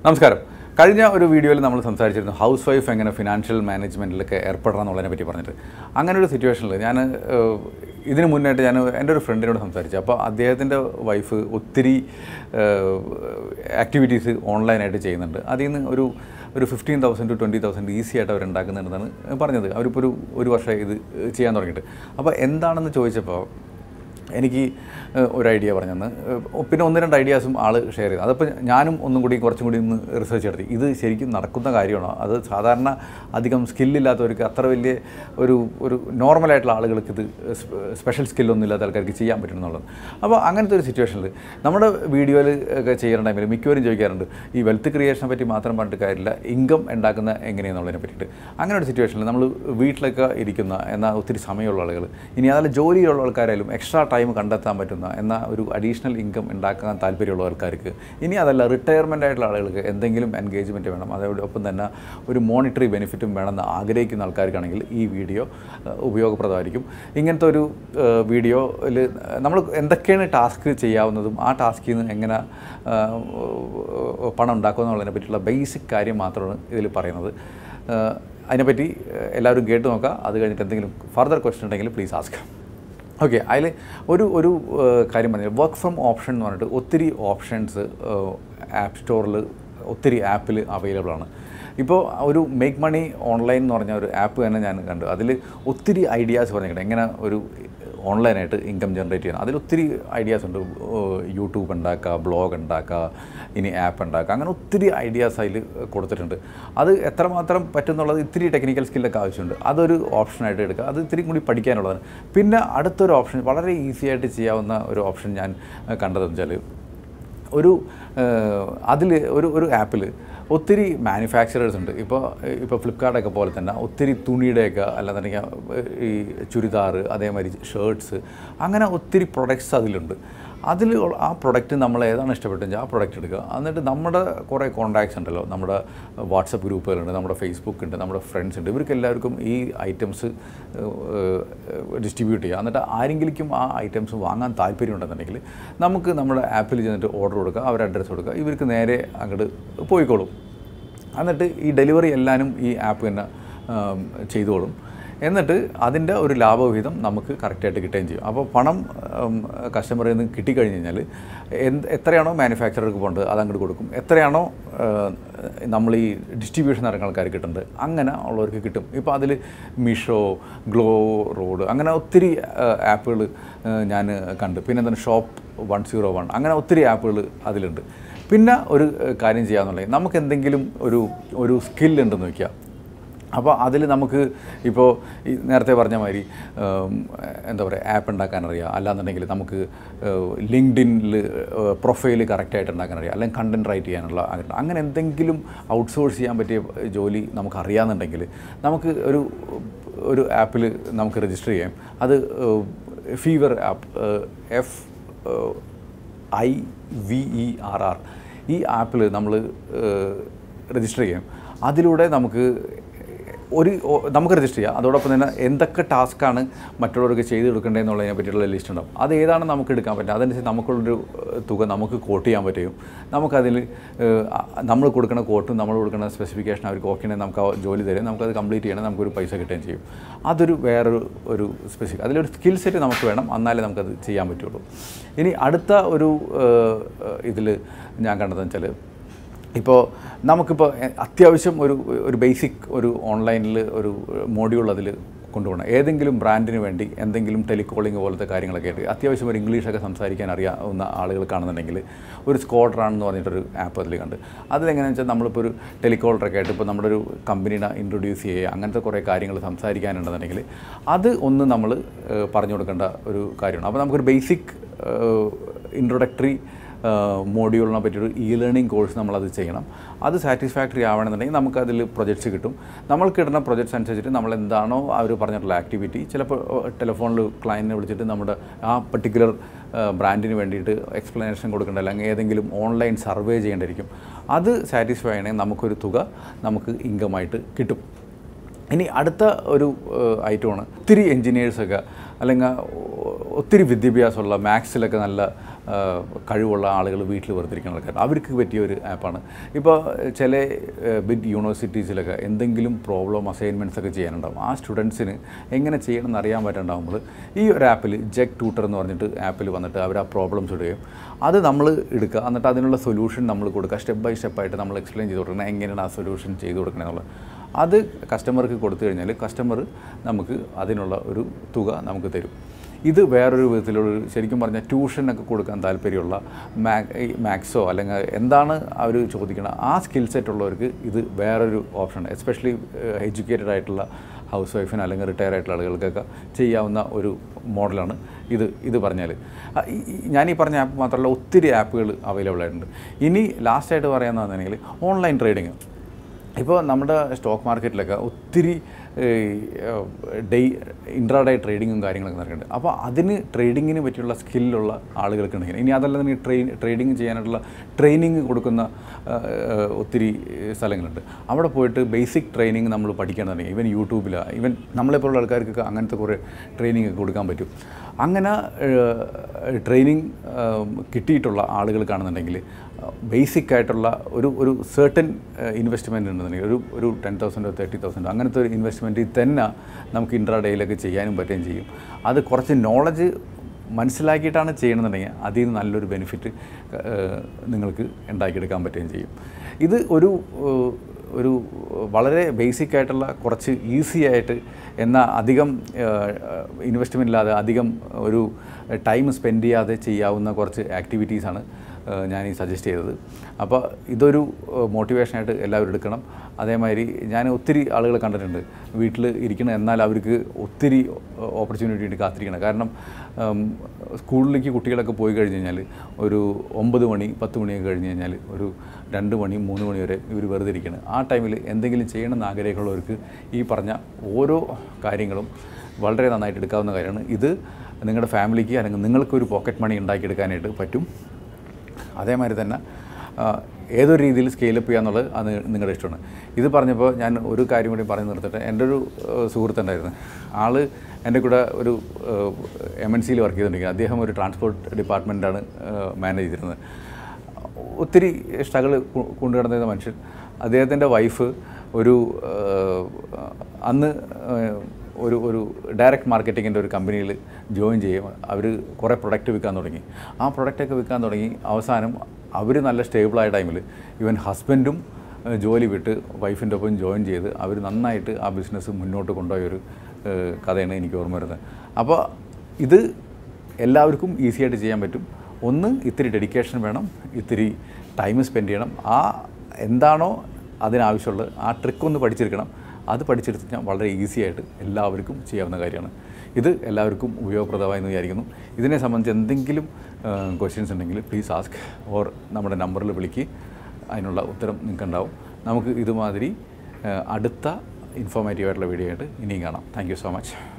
നമസ്കാരം. കഴിഞ്ഞ ഒരു വീഡിയോയിൽ നമ്മൾ സംസാരിച്ചിരുന്നു ഹൗസ് വൈഫ് എങ്ങനെ ഫിനാൻഷ്യൽ മാനേജ്മെൻറ്റിലൊക്കെ ഏർപ്പെടണം എന്നുള്ളതിനെ പറ്റി പറഞ്ഞിട്ട്. അങ്ങനെ ഒരു സിറ്റുവേഷനിൽ ഞാൻ ഇതിന് മുന്നായിട്ട് ഞാൻ എൻ്റെ ഒരു ഫ്രണ്ടിനോട് സംസാരിച്ചു. അപ്പോൾ അദ്ദേഹത്തിൻ്റെ വൈഫ് ഒത്തിരി ആക്ടിവിറ്റീസ് ഓൺലൈനായിട്ട് ചെയ്യുന്നുണ്ട്. അതിൽ നിന്ന് ഒരു 15,000 to 20,000 ഈസി ആയിട്ട് അവരുണ്ടാക്കുന്നുണ്ടെന്നാണ് പറഞ്ഞത്. അവരിപ്പോൾ ഒരു വർഷമായി ഇത് ചെയ്യാൻ തുടങ്ങിയിട്ട്. അപ്പോൾ എന്താണെന്ന് ചോദിച്ചപ്പോൾ എനിക്ക് ഒരു ഐഡിയ പറഞ്ഞു തന്ന്. പിന്നെ 1-2 ഐഡിയാസും ആൾ ഷെയർ ചെയ്തു. അതപ്പോൾ ഞാനും കുറച്ചും കൂടി ഒന്ന് റിസർച്ച് നടത്തി. ഇത് ശരിക്കും നടക്കുന്ന കാര്യമാണോ? അത് സാധാരണ അധികം സ്കില്ലില്ലാത്തവർക്ക്, അത്ര വലിയ ഒരു നോർമലായിട്ടുള്ള ആളുകൾക്ക് ഇത് സ്പെഷ്യൽ സ്കില്ലൊന്നും ഇല്ലാത്ത ആൾക്കാർക്ക് ചെയ്യാൻ പറ്റും എന്നുള്ളത്. അപ്പോൾ അങ്ങനത്തെ ഒരു സിറ്റുവേഷനിൽ നമ്മുടെ വീഡിയോയിൽ ഒക്കെ ചെയ്യുന്ന ടൈമിൽ മിക്കവരും ചോദിക്കാറുണ്ട് ഈ വെൽത്ത് ക്രിയേഷനെ പറ്റി മാത്രം പറഞ്ഞിട്ട് കാര്യമില്ല, ഇൻകം ഉണ്ടാക്കുന്ന എങ്ങനെയാണെന്നുള്ളതിനെ പറ്റിയിട്ട്. അങ്ങനെ ഒരു സിറ്റുവേഷനിൽ നമ്മൾ വീട്ടിലൊക്കെ ഇരിക്കുന്ന എന്നാൽ ഒത്തിരി സമയമുള്ള ആളുകൾ, ഇനി അതിൽ ജോലിയുള്ള ആൾക്കാരായാലും എക്സ്ട്രാ ടൈം കണ്ടെത്താൻ പറ്റുന്ന എന്നാൽ ഒരു അഡീഷണൽ ഇൻകം ഉണ്ടാക്കാൻ താല്പര്യമുള്ള ആൾക്കാർക്ക്, ഇനി അതല്ല റിട്ടയർമെൻ്റ് ആയിട്ടുള്ള ആളുകൾക്ക് എന്തെങ്കിലും എൻഗേജ്മെൻറ്റ് വേണം, അതോടൊപ്പം തന്നെ ഒരു മോണിറ്ററി ബെനിഫിറ്റും വേണമെന്ന് ആഗ്രഹിക്കുന്ന ആൾക്കാർക്കാണെങ്കിൽ ഈ വീഡിയോ ഉപയോഗപ്രദമായിരിക്കും. ഇങ്ങനത്തെ ഒരു വീഡിയോയിൽ നമ്മൾ എന്തൊക്കെയാണ് ടാസ്ക് ചെയ്യാവുന്നതും ആ ടാസ്കിൽ നിന്ന് എങ്ങനെ പണം ഉണ്ടാക്കുക എന്നുള്ളതിനെ പറ്റിയുള്ള ബേസിക് കാര്യം മാത്രമാണ് ഇതിൽ പറയുന്നത്. അതിനെപ്പറ്റി എല്ലാവരും കേട്ട് നോക്കുക. അത് കഴിഞ്ഞിട്ട് എന്തെങ്കിലും ഫർദർ ക്വസ്റ്റ്യൻ ഉണ്ടെങ്കിൽ പ്ലീസ് ആസ്ക്. ഓക്കെ, അതിൽ ഒരു കാര്യം പറഞ്ഞാൽ വർക്ക് ഫ്രം ഓപ്ഷൻ എന്ന് പറഞ്ഞിട്ട് ഒത്തിരി ഓപ്ഷൻസ് ആപ്പ് സ്റ്റോറിൽ ഒത്തിരി ആപ്പിൽ അവൈലബിൾ ആണ്. ഇപ്പോൾ ഒരു മേക്ക് മണി ഓൺലൈൻ എന്ന് പറഞ്ഞ ഒരു ആപ്പ് തന്നെ ഞാൻ കണ്ടു. അതിൽ ഒത്തിരി ഐഡിയാസ് പറഞ്ഞിട്ടുണ്ട് എങ്ങനെ ഒരു ഓൺലൈനായിട്ട് ഇൻകം ജനറേറ്റ് ചെയ്യണം. അതിലൊത്തിരി ഐഡിയാസ് ഉണ്ട്. യൂട്യൂബ് ഉണ്ടാക്കുക, ബ്ലോഗ് ഉണ്ടാക്കുക, ഇനി ആപ്പ് ഉണ്ടാക്കുക, അങ്ങനെ ഒത്തിരി ഐഡിയാസ് അതിൽ കൊടുത്തിട്ടുണ്ട്. അത് എത്രമാത്രം പറ്റുന്നുള്ളത് ഇത്തിരി ടെക്നിക്കൽ സ്കില്ലൊക്കെ ആവശ്യമുണ്ട്. അതൊരു ഓപ്ഷനായിട്ട് എടുക്കുക. അത് ഇത്തിരി കൂടി പഠിക്കാനുള്ളതാണ്. പിന്നെ അടുത്തൊരു ഓപ്ഷൻ, വളരെ ഈസി ആയിട്ട് ചെയ്യാവുന്ന ഒരു ഓപ്ഷൻ ഞാൻ കണ്ടതെന്ന് വെച്ചാൽ, ഒരു ആപ്പിൽ ഒത്തിരി മാനുഫാക്ചറേഴ്സ് ഉണ്ട്. ഇപ്പോൾ ഫ്ലിപ്കാർട്ടൊക്കെ പോലെ തന്നെ ഒത്തിരി തുണിയുടെയൊക്കെ, അല്ലാന്നുണ്ടെങ്കിൽ ഈ ചുരിദാർ, അതേമാതിരി ഷർട്ട്സ്, അങ്ങനെ ഒത്തിരി പ്രൊഡക്ട്സ് അതിലുണ്ട്. അതിൽ ആ പ്രൊഡക്റ്റ് നമ്മൾ ഏതാണ് ഇഷ്ടപ്പെട്ടെങ്കിൽ ആ പ്രൊഡക്റ്റ് എടുക്കുക. എന്നിട്ട് നമ്മുടെ കുറേ കോൺടാക്ട്സ് ഉണ്ടല്ലോ, നമ്മുടെ വാട്സപ്പ് ഗ്രൂപ്പുകളുണ്ട്, നമ്മുടെ ഫേസ്ബുക്ക് ഉണ്ട്, നമ്മുടെ ഫ്രണ്ട്സ് ഉണ്ട്, ഇവർക്ക് എല്ലാവർക്കും ഈ ഐറ്റംസ് ഡിസ്ട്രിബ്യൂട്ട് ചെയ്യുക. എന്നിട്ട് ആരെങ്കിലും ആ ഐറ്റംസ് വാങ്ങാൻ താല്പര്യമുണ്ടെന്നുണ്ടെങ്കിൽ നമുക്ക് നമ്മുടെ ആപ്പിൽ ചെന്നിട്ട് ഓർഡർ കൊടുക്കുക, അവർ അഡ്രസ്സ് കൊടുക്കുക, ഇവർക്ക് നേരെ അങ്ങോട്ട് പോയിക്കോളും. എന്നിട്ട് ഈ ഡെലിവറി എല്ലാവരും ഈ ആപ്പ് തന്നെ ചെയ്തോളും. എന്നിട്ട് അതിൻ്റെ ഒരു ലാഭവിഹിതം നമുക്ക് കറക്റ്റായിട്ട് കിട്ടുകയും ചെയ്യും. അപ്പോൾ പണം കസ്റ്റമറിൽ നിന്ന് കിട്ടിക്കഴിഞ്ഞ് കഴിഞ്ഞാൽ എത്രയാണോ മാനുഫാക്ചറർക്ക് പോകേണ്ടത് അതങ്ങോട്ട് കൊടുക്കും, എത്രയാണോ നമ്മൾ ഈ ഡിസ്ട്രിബ്യൂഷൻ നടക്കുന്ന ആൾക്കാർ കിട്ടുന്നത് അങ്ങനെ ഉള്ളവർക്ക് കിട്ടും. ഇപ്പോൾ അതിൽ മീഷോ, ഗ്ലോ റോഡ്, അങ്ങനെ ഒത്തിരി ആപ്പുകൾ ഞാൻ കണ്ട്. പിന്നെ എന്താണ് ഷോപ്പ് 101, അങ്ങനെ ഒത്തിരി ആപ്പുകൾ അതിലുണ്ട്. പിന്നെ ഒരു കാര്യം ചെയ്യാമെന്നുണ്ടെങ്കിൽ നമുക്ക് എന്തെങ്കിലും ഒരു സ്കില്ലുണ്ടെന്ന് വയ്ക്കുക. അപ്പോൾ അതിൽ നമുക്ക് ഇപ്പോൾ ഈ നേരത്തെ പറഞ്ഞ മാതിരി എന്താ പറയുക, ആപ്പ് ഉണ്ടാക്കാനറിയാം, അല്ലാന്നുണ്ടെങ്കിൽ നമുക്ക് ലിങ്ക്ഡിനിൽ പ്രൊഫൈൽ കറക്റ്റായിട്ട് ഉണ്ടാക്കാനറിയാം, അല്ലെങ്കിൽ കണ്ടൻറ് റൈറ്റ് ചെയ്യാനുള്ള അങ്ങനെ എന്തെങ്കിലും ഔട്ട്സോഴ്സ് ചെയ്യാൻ പറ്റിയ ജോലി നമുക്ക് അറിയാമെന്നുണ്ടെങ്കിൽ നമുക്ക് ഒരു ആപ്പിൽ നമുക്ക് രജിസ്റ്റർ ചെയ്യാം. അത് ഫീവർ ആപ്പ്, FIVERR, ഈ ആപ്പിൽ നമ്മൾ രജിസ്റ്റർ ചെയ്യാം. അതിലൂടെ നമുക്ക് രജിസ്റ്റർ ചെയ്യാം. അതോടൊപ്പം തന്നെ എന്തൊക്കെ ടാസ്ക്കാണ് മറ്റുള്ളവർക്ക് ചെയ്ത് കൊടുക്കേണ്ടതെന്നുള്ളതിനെ പറ്റിയിട്ടുള്ള ലിസ്റ്റ് ഉണ്ടാവും. അത് ഏതാണ് നമുക്ക് എടുക്കാൻ പറ്റുക, അതനുസരിച്ച് നമുക്കുള്ളൊരു തുക നമുക്ക് കോട്ട് ചെയ്യാൻ പറ്റും. നമുക്കതിൽ നമ്മൾ കൊടുക്കുന്ന കോട്ടും നമ്മൾ കൊടുക്കുന്ന സ്പെസിഫിക്കേഷൻ അവർക്ക് ഓക്കെ ആണെങ്കിൽ നമുക്ക് ആ ജോലി തരും, നമുക്കത് കംപ്ലീറ്റ് ചെയ്യണം, നമുക്കൊരു പൈസ കിട്ടുകയും ചെയ്യും. അതൊരു വേറൊരു സ്പെസിഫിക്, അതിലൊരു സ്കിൽ സെറ്റ് നമുക്ക് വേണം, എന്നാലേ നമുക്കത് ചെയ്യാൻ പറ്റുള്ളൂ. ഇനി അടുത്ത ഇതിൽ ഞാൻ കണ്ടതെന്ന് വെച്ചാൽ, ഇപ്പോൾ നമുക്കിപ്പോൾ അത്യാവശ്യം ഒരു ബേസിക് ഒരു ഓൺലൈനിൽ ഒരു മോഡ്യൂൾ അതിൽ കൊണ്ടുപോകണം. ഏതെങ്കിലും ബ്രാൻഡിന് വേണ്ടി എന്തെങ്കിലും ടെലികോളിംഗ് പോലത്തെ കാര്യങ്ങളൊക്കെ ആയിട്ട് അത്യാവശ്യം ഒരു ഇംഗ്ലീഷൊക്കെ സംസാരിക്കാൻ അറിയാവുന്ന ആളുകൾ കാണുന്നുണ്ടെങ്കിൽ ഒരു സ്ക്വാഡ്രാണെന്ന് പറഞ്ഞിട്ടൊരു ആപ്പ് അതിൽ കണ്ട്. അതിലെങ്ങനെയാണെന്ന് വെച്ചാൽ നമ്മളിപ്പോൾ ഒരു ടെലികോളറൊക്കെ ആയിട്ട് ഇപ്പോൾ നമ്മുടെ ഒരു കമ്പനീനെ ഇൻട്രൊഡ്യൂസ് ചെയ്യുക, അങ്ങനത്തെ കുറേ കാര്യങ്ങൾ സംസാരിക്കാനുണ്ടെന്നുണ്ടെങ്കിൽ അത് ഒന്ന് നമ്മൾ പറഞ്ഞു കൊടുക്കേണ്ട ഒരു കാര്യമാണ്. അപ്പോൾ നമുക്കൊരു ബേസിക് ഇൻട്രൊഡക്ടറി മോഡ്യൂളിനെ പറ്റിയൊരു ലേണിംഗ് കോഴ്സ് നമ്മളത് ചെയ്യണം. അത് സാറ്റിസ്ഫാക്ടറി ആവണമെന്നുണ്ടെങ്കിൽ നമുക്കതിൽ പ്രൊജക്ട്സ് കിട്ടും. നമ്മൾക്ക് കിട്ടുന്ന പ്രൊജക്ട്സ് അനുസരിച്ചിട്ട് നമ്മൾ എന്താണോ അവർ പറഞ്ഞിട്ടുള്ള ആക്ടിവിറ്റി, ചിലപ്പോൾ ടെലിഫോണിൽ ക്ലയൻറ്റിനെ വിളിച്ചിട്ട് നമ്മുടെ ആ പർട്ടിക്കുലർ ബ്രാൻഡിന് വേണ്ടിയിട്ട് എക്സ്പ്ലനേഷൻ കൊടുക്കേണ്ട, അല്ലെങ്കിൽ ഏതെങ്കിലും ഓൺലൈൻ സർവേ ചെയ്യേണ്ടിയിരിക്കും. അത് സാറ്റിസ്ഫൈ ചെയ്യണമെങ്കിൽ നമുക്കൊരു തുക നമുക്ക് ഇൻകമായിട്ട് കിട്ടും. ഇനി അടുത്ത ഒരു ഐറ്റമാണ് ഒത്തിരി എൻജിനീയേഴ്സൊക്കെ അല്ലെങ്കിൽ ഒത്തിരി വിദ്യാഭ്യാസമുള്ള മാത്സിലൊക്കെ നല്ല കഴിവുള്ള ആളുകൾ വീട്ടിൽ വെറുതിരിക്കുന്ന ആൾക്കാർ അവർക്ക് പറ്റിയ ഒരു ആപ്പാണ്. ഇപ്പോൾ ചില ബിഗ് യൂണിവേഴ്സിറ്റീസിലൊക്കെ എന്തെങ്കിലും പ്രോബ്ലം അസൈൻമെൻറ്റ്സ് ഒക്കെ ചെയ്യാനുണ്ടാകും. ആ സ്റ്റുഡൻസിന് എങ്ങനെ ചെയ്യണമെന്ന് അറിയാൻ പറ്റാണ്ടാകുമ്പോൾ ഈ ഒരു ആപ്പിൽ ജെക് ട്യൂട്ടർ എന്ന് പറഞ്ഞിട്ട് ആപ്പിൽ വന്നിട്ട് അവർ ആ പ്രോബ്ലംസ് ഇടുകയും അത് നമ്മൾ എടുക്കുക, എന്നിട്ട് അതിനുള്ള സൊല്യൂഷൻ നമ്മൾ കൊടുക്കുക. സ്റ്റെപ്പ് ബൈ സ്റ്റെപ്പായിട്ട് നമ്മൾ എക്സ്പ്ലെയിൻ ചെയ്ത് കൊടുക്കണം എങ്ങനെയാണ് ആ സൊല്യൂഷൻ ചെയ്ത് കൊടുക്കണം എന്നുള്ളത്. അത് കസ്റ്റമർക്ക് കൊടുത്തു കഴിഞ്ഞാൽ കസ്റ്റമർ നമുക്ക് അതിനുള്ള ഒരു തുക നമുക്ക് തരും. ഇത് വേറൊരു വിധത്തിലുള്ള ശരിക്കും പറഞ്ഞാൽ ട്യൂഷനൊക്കെ കൊടുക്കാൻ താല്പര്യമുള്ള മാത്സോ അല്ലെങ്കിൽ എന്താണ് അവർ ചോദിക്കണം ആ സ്കിൽ സെറ്റ് ഉള്ളവർക്ക് ഇത് വേറൊരു ഓപ്ഷനാണ്. എസ്പെഷ്യലി എഡ്യൂക്കേറ്റഡ് ആയിട്ടുള്ള ഹൗസ് വൈഫിന് അല്ലെങ്കിൽ റിട്ടയർ ആയിട്ടുള്ള ആളുകൾക്കൊക്കെ ചെയ്യാവുന്ന ഒരു മോഡലാണ് ഇത് പറഞ്ഞാൽ. ഞാനീ പറഞ്ഞ ആപ്പ് മാത്രമല്ല ഒത്തിരി ആപ്പുകൾ അവൈലബിൾ ആയിട്ടുണ്ട്. ഇനി ലാസ്റ്റായിട്ട് പറയാമെന്നുണ്ടെങ്കിൽ ഓൺലൈൻ ട്രേഡിങ്. ഇപ്പോൾ നമ്മുടെ സ്റ്റോക്ക് മാർക്കറ്റിലൊക്കെ ഒത്തിരി ഇൻട്രാഡേ ട്രേഡിങ്ങും കാര്യങ്ങളൊക്കെ നടക്കുന്നുണ്ട്. അപ്പോൾ അതിന് ട്രേഡിങ്ങിന് പറ്റിയുള്ള സ്കില്ലുള്ള ആളുകൾക്കുണ്ടെങ്കിൽ ഇനി അതല്ല തന്നെ ട്രേഡിങ് ചെയ്യാനായിട്ടുള്ള ട്രെയിനിങ് കൊടുക്കുന്ന ഒത്തിരി സ്ഥലങ്ങളുണ്ട്. അവിടെ പോയിട്ട് ബേസിക് ട്രെയിനിങ് നമ്മൾ പഠിക്കണമെന്നുണ്ടെങ്കിൽ ഈവൻ യൂട്യൂബിലാണ് ഈവൻ നമ്മളെപ്പോലുള്ള ആൾക്കാർക്കൊക്കെ അങ്ങനത്തെ കുറേ ട്രെയിനിങ് കൊടുക്കാൻ പറ്റും. അങ്ങനെ ട്രെയിനിങ് കിട്ടിയിട്ടുള്ള ആളുകൾ കാണുന്നുണ്ടെങ്കിൽ ബേസിക് ആയിട്ടുള്ള ഒരു സെർട്ടൻ ഇൻവെസ്റ്റ്മെൻറ്റ് ഉണ്ടെന്നുണ്ടെങ്കിൽ ഒരു 10,000 30,000 അങ്ങനത്തെ ഒരു ഇൻവെസ്റ്റ്മെൻറ്റിൽ തന്നെ നമുക്ക് ഇൻട്രാഡേയിലൊക്കെ ചെയ്യാനും പറ്റുകയും ചെയ്യും. അത് കുറച്ച് നോളജ് മനസ്സിലാക്കിയിട്ടാണ് ചെയ്യണമെന്നുണ്ടെങ്കിൽ അതിൽ നിന്ന് നല്ലൊരു ബെനിഫിറ്റ് നിങ്ങൾക്ക് ഉണ്ടാക്കിയെടുക്കാൻ പറ്റുകയും ചെയ്യും. ഇത് ഒരു വളരെ ബേസിക് ആയിട്ടുള്ള കുറച്ച് ഈസി ആയിട്ട് എന്നാൽ അധികം ഇൻവെസ്റ്റ്മെൻ്റ് ഇല്ലാതെ അധികം ഒരു ടൈം സ്പെൻഡ് ചെയ്യാതെ ചെയ്യാവുന്ന കുറച്ച് ആക്ടിവിറ്റീസാണ് ഞാൻ ഈ സജസ്റ്റ് ചെയ്തത്. അപ്പോൾ ഇതൊരു മോട്ടിവേഷനായിട്ട് എല്ലാവരും എടുക്കണം. അതേമാതിരി ഞാൻ ഒത്തിരി ആളുകൾ കണ്ടിട്ടുണ്ട് വീട്ടിൽ ഇരിക്കണം എന്നാൽ അവർക്ക് ഒത്തിരി ഓപ്പർച്യൂണിറ്റി ഉണ്ട് കാത്തിരിക്കണം. കാരണം സ്കൂളിലേക്ക് കുട്ടികളൊക്കെ പോയി കഴിഞ്ഞ് കഴിഞ്ഞാൽ ഒരു 9 മണി 10 മണിയൊക്കെ കഴിഞ്ഞ് കഴിഞ്ഞാൽ ഒരു 2 മണി 3 മണി വരെ ഇവർ വെറുതെ ഇരിക്കണം. ആ ടൈമിൽ എന്തെങ്കിലും ചെയ്യണമെന്ന് ആഗ്രഹമുള്ളവർക്ക് ഈ പറഞ്ഞ ഓരോ കാര്യങ്ങളും വളരെ നന്നായിട്ട് എടുക്കാവുന്ന കാര്യമാണ്. ഇത് നിങ്ങളുടെ ഫാമിലിക്ക് അല്ലെങ്കിൽ നിങ്ങൾക്കൊരു പോക്കറ്റ് മണി ഉണ്ടാക്കിയെടുക്കാനായിട്ട് പറ്റും. അതേമാതിരി തന്നെ ഏതൊരു രീതിയിൽ സ്കെയിലപ്പ് ചെയ്യാന്നുള്ളത് അത് നിങ്ങളുടെ ഇഷ്ടമാണ്. ഇത് പറഞ്ഞപ്പോൾ ഞാൻ ഒരു കാര്യം കൂടി പറഞ്ഞു നിർത്തിട്ട് എൻ്റെ ഒരു സുഹൃത്തുണ്ടായിരുന്നു. ആൾ എൻ്റെ കൂടെ ഒരു MNCയിൽ വർക്ക് ചെയ്തുകൊണ്ടിരിക്കുന്നത്. അദ്ദേഹം ഒരു ട്രാൻസ്പോർട്ട് ഡിപ്പാർട്ട്മെൻറ്റാണ് മാനേജ് ചെയ്തിരുന്നത്. ഒത്തിരി സ്ട്രഗിൾ കൊണ്ടുകിടന്നിരുന്ന മനുഷ്യൻ. അദ്ദേഹത്തിൻ്റെ വൈഫ് അന്ന് ഒരു ഡയറക്റ്റ് മാർക്കറ്റിങ്ങിൻ്റെ ഒരു കമ്പനിയിൽ ജോയിൻ ചെയ്യും. അവർ കുറേ പ്രൊഡക്റ്റ് വിൽക്കാൻ തുടങ്ങി. ആ പ്രൊഡക്റ്റൊക്കെ വിൽക്കാൻ തുടങ്ങി അവസാനം അവർ നല്ല സ്റ്റേബിളായ ടൈമിൽ ഈവൻ ഹസ്ബൻഡും ജോലി വിട്ട് വൈഫിൻ്റെ ഒപ്പം ജോയിൻ ചെയ്ത് അവർ നന്നായിട്ട് ആ ബിസിനസ് മുന്നോട്ട് കൊണ്ടുപോയൊരു കഥയാണ് എനിക്ക് ഓർമ്മ വരുന്നത്. അപ്പോൾ ഇത് എല്ലാവർക്കും ഈസിയായിട്ട് ചെയ്യാൻ പറ്റും. ഒന്ന് ഇത്തിരി ഡെഡിക്കേഷൻ വേണം, ഇത്തിരി ടൈം സ്പെൻഡ് ചെയ്യണം. എന്താണോ അതിനാവശ്യമുള്ളത് ആ ട്രിക്ക് ഒന്ന് പഠിച്ചെടുക്കണം. അത് പഠിച്ചെടുത്ത് കഴിഞ്ഞാൽ വളരെ ഈസി ആയിട്ട് എല്ലാവർക്കും ചെയ്യാവുന്ന കാര്യമാണ്. ഇത് എല്ലാവർക്കും ഉപയോഗപ്രദമായെന്ന് വിചാരിക്കുന്നു. ഇതിനെ സംബന്ധിച്ച് എന്തെങ്കിലും ക്വസ്റ്റ്യൻസ് ഉണ്ടെങ്കിൽ പ്ലീസ് ആസ്ക് ഓർ നമ്മുടെ നമ്പറിൽ വിളിക്കുക. അതിനുള്ള ഉത്തരം നിങ്ങൾക്കുണ്ടാവും. നമുക്ക് ഇതുമാതിരി അടുത്ത ഇൻഫോർമേറ്റീവായിട്ടുള്ള വീഡിയോ ആയിട്ട് ഇനിയും കാണാം. Thank you so much.